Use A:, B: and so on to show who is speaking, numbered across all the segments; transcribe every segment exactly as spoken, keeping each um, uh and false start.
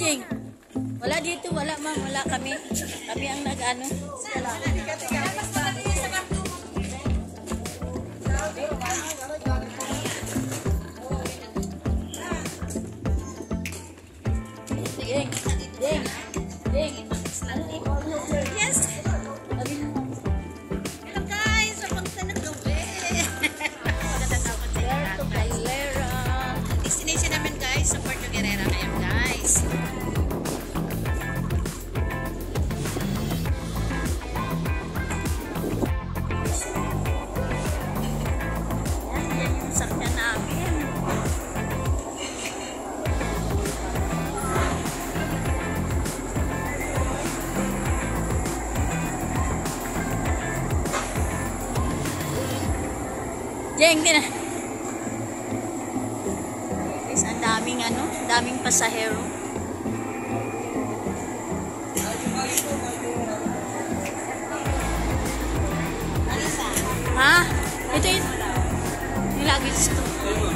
A: Jing? Wala dito, wala ma'am, wala kami. Kami ang nag-ano. Jing, Jing, Jing.
B: Yes. Hello guys, papunta na gabi.
A: Puerto Galera.
B: Destination namin guys sa Puerto Galera. Ayan guys.
A: Yan yung sakyan namin. Jeng, din na. Guys, ang daming ano, daming pasahero. Ha? Ito yun. Yung luggage to.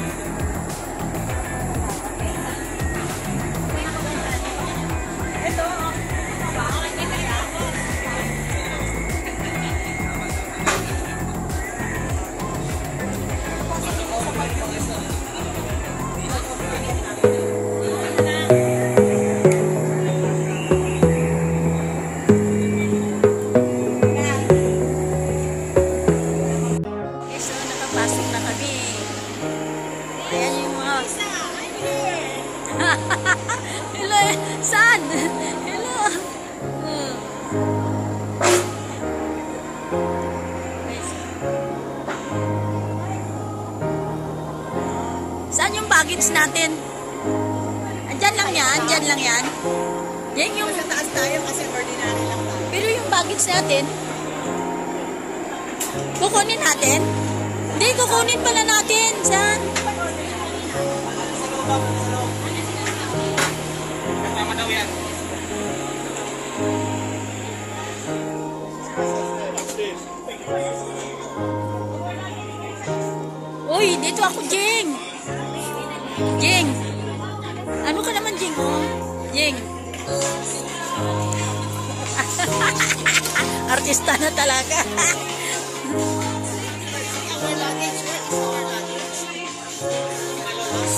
A: Hello, saan? Hello. Hmm. Saan yung baggage natin? Andyan lang yan, andyan lang yan. Yan yung
B: Sa taas tayo kasi ordinary lang tayo.
A: pero yung baggage natin, kukunin natin? Hindi, kukunin pala natin. Saan?
C: Kasama daw yan.
A: Uy, dito ako, Jing. Jing. Ano ka naman, Jing? Oh, Jing. Artista na talaga.
B: Our luggage, where is our luggage? Malolos.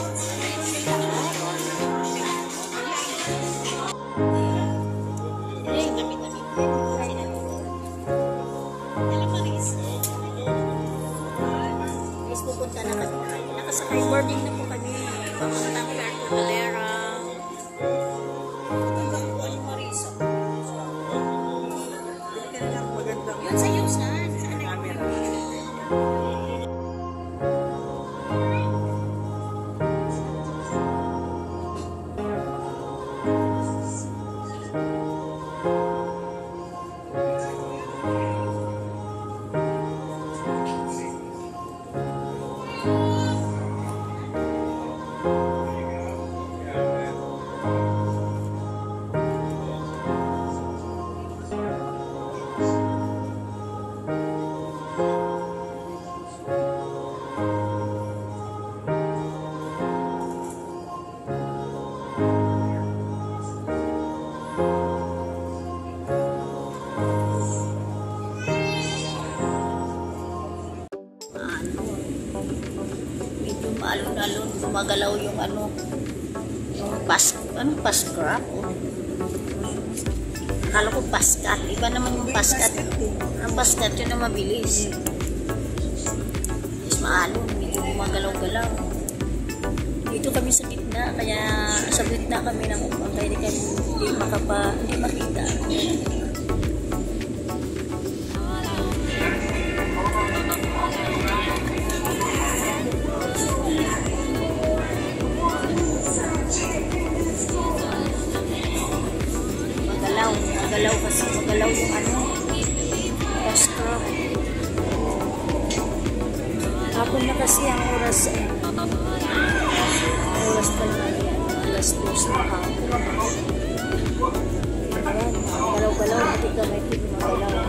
A: Guys, pupunta na kami. Nakasakay boarding na po kami. Papuntang Puerto Galera.
B: Yun sa'yo, sir.
A: Alon-alon, gumagalaw yung ano, yung pas, ano, pascrap. Akala ko paskat. Iba naman yung paskat. Ang paskat yun na mabilis. Mas maalon, medyo gumagalaw-galaw. Dito kami sa gitna, kaya sa gitna kami ng upang kaya hindi kami hindi makapa, hindi makita. Magalaw kasi, magalaw yung ano, pascrap. Hapon na kasi ang oras, eh. Oras pa lang yan, alas dos na hapon. Ayan, galaw-galaw, hindi ka may magalaw.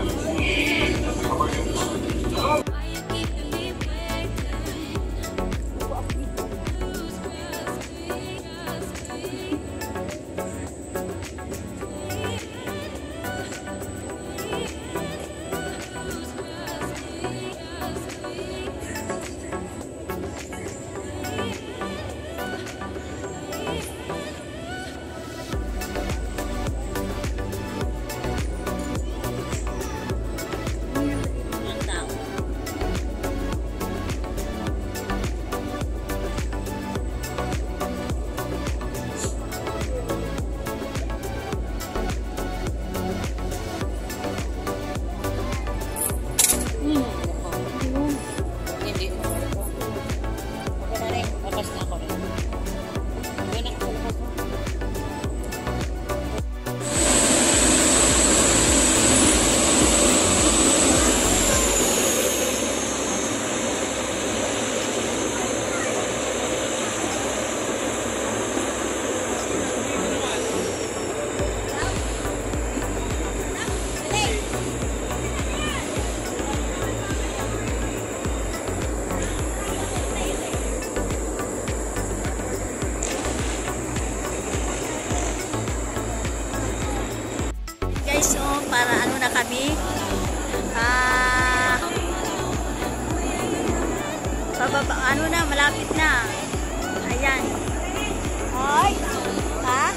A: ano na, malapit na. Ayan. Ay, ha?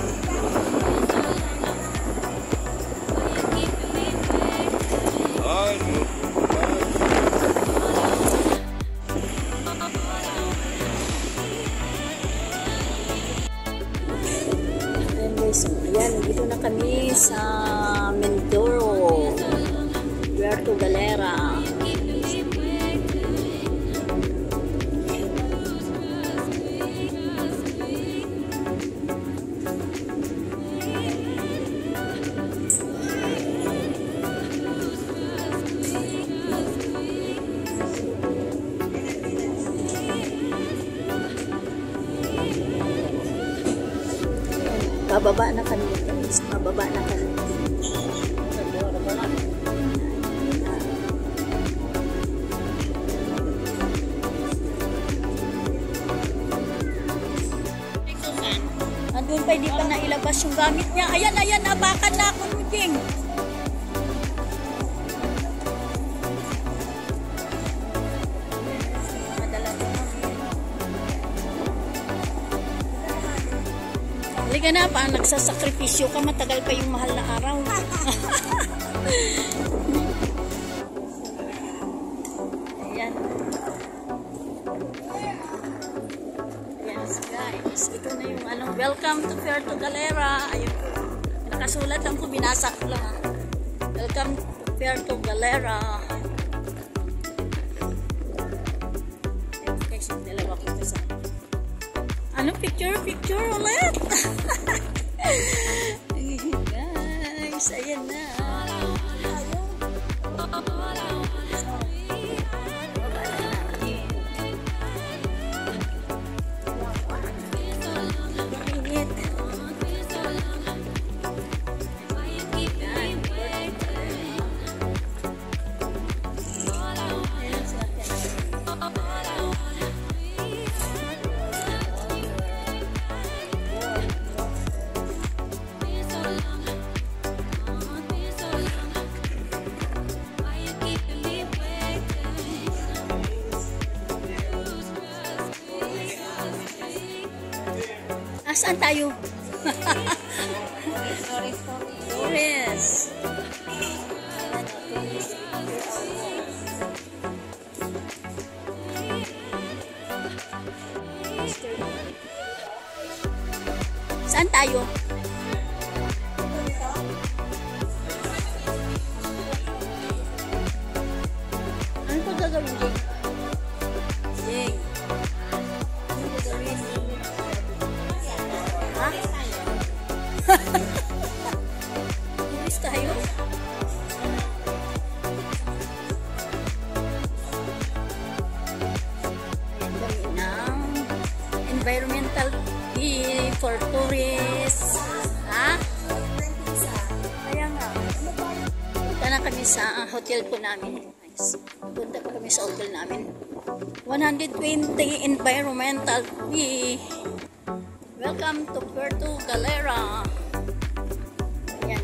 A: Ayan guys, ayan, dito na kami sa Mindoro, Puerto Galera. Bababa na kami guys. Bababa na kami. Andun pa, hindi pa nailabas yung gamit niya. Ayan, ayan, nabakan na ako, Nuding. Halika na pa, nagsasakripisyo ka, matagal pa yung mahal na araw. Ayan. Yes guys, ito na yung anong welcome to Puerto Galera. Ayun po, nakasulat lang po, binasa ko lang. Welcome to Puerto Galera. Ayun guys, yung dalawa ko sa anong picture? Picture ulit! Guys, ayan na. Init. Saan tayo? Flores. Saan tayo? Ano po gagawin, Jing? Jing. Ano gagawin? Ha? Buwis tayo? Ayan kami ng environmental fee for tourists. Ha? Kaya nga. Punta na kami sa hotel po namin. Nice. Punta pa kami sa hotel namin. one hundred twenty environmental fee. Welcome to Puerto Galera. Ayan.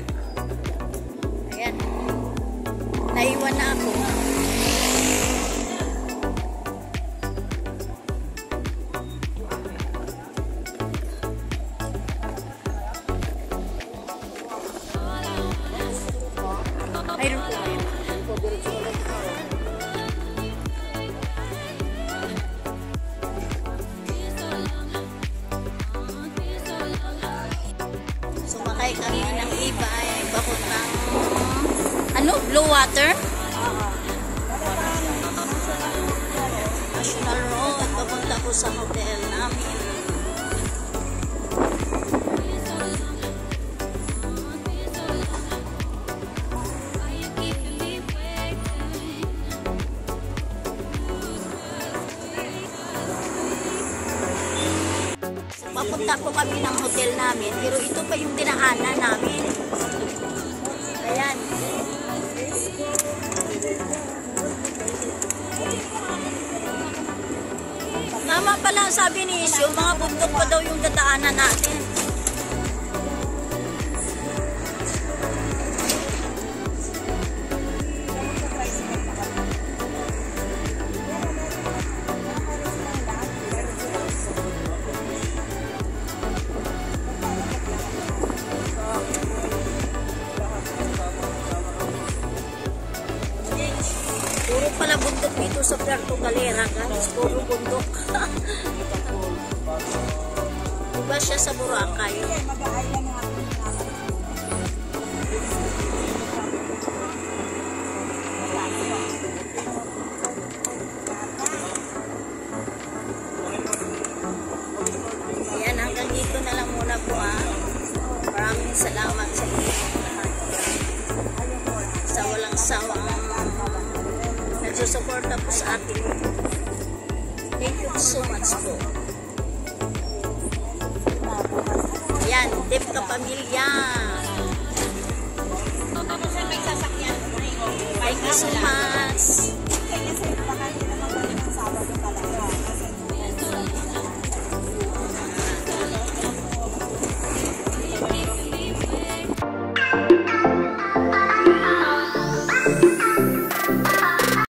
A: Ayan. Naiwan na ako. Mayroon po ngayon. Sumakay kami ng ibay, bakot ng ano? Blue water? National Road. Papunta ko sa hotel namin. Papunta po kami ng hotel namin, pero ito pa yung dinaanan namin. Ayan. Tama pala sabi ni Isyo, mga bundok pa daw yung dadaanan natin. bundok. Iba siya sa Boracay. Ayan, hanggang dito na lang muna po ah. Maraming salamat sa inyo lahat. Sa walang sawang nagsusuporta po sa atin. Thank you so much po. Ayan, Tip Kapamilya. Thank you so much.